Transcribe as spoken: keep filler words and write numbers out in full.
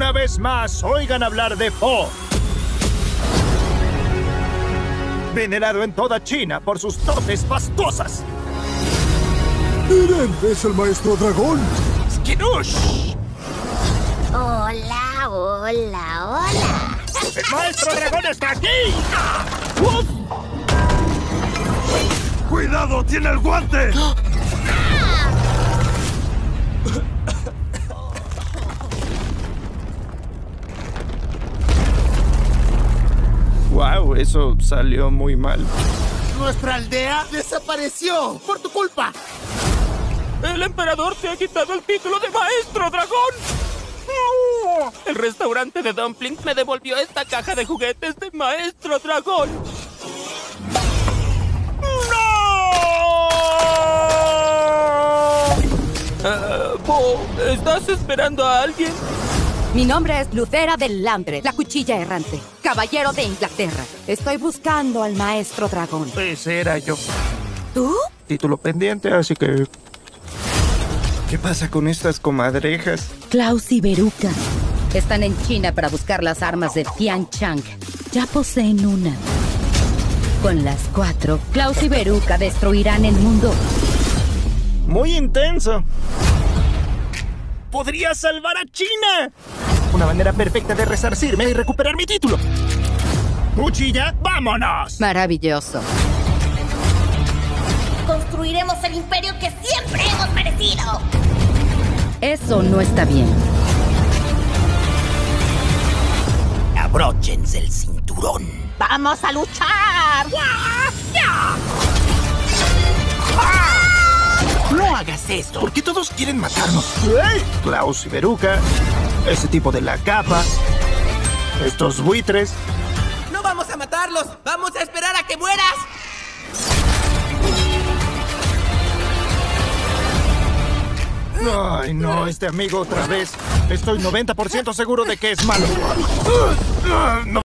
Una vez más, oigan hablar de Po. Venerado en toda China por sus dotes fastuosas. Miren, es el maestro dragón. ¡Skinush! Hola, hola, hola. ¡El maestro dragón está aquí! ¡Uf! ¡Cuidado! ¡Tiene el guante! Wow, eso salió muy mal. Nuestra aldea desapareció por tu culpa. ¡El emperador te ha quitado el título de maestro dragón! El restaurante de Dumpling me devolvió esta caja de juguetes de maestro dragón. ¡No! Uh, Po, ¿estás esperando a alguien? Mi nombre es Lucera del Landre, la cuchilla errante, caballero de Inglaterra. Estoy buscando al maestro dragón. Ese era yo. ¿Tú? Título pendiente, así que... ¿Qué pasa con estas comadrejas? Klaus y Veruca. Están en China para buscar las armas de Tianchang. Ya poseen una. Con las cuatro, Klaus y Veruca destruirán el mundo. Muy intenso. ¡Podría salvar a China! Una manera perfecta de resarcirme y recuperar mi título. ¡Cuchilla, vámonos! Maravilloso. Construiremos el imperio que siempre hemos merecido. Eso no está bien. Abróchense el cinturón. ¡Vamos a luchar! No hagas esto. ¿Por qué todos quieren matarnos? ¡Hey! Klaus y Veruca, ese tipo de la capa, estos buitres. ¡No vamos a matarlos! ¡Vamos a esperar a que mueras! Ay, no, este amigo otra vez. Estoy noventa por ciento seguro de que es malo. No.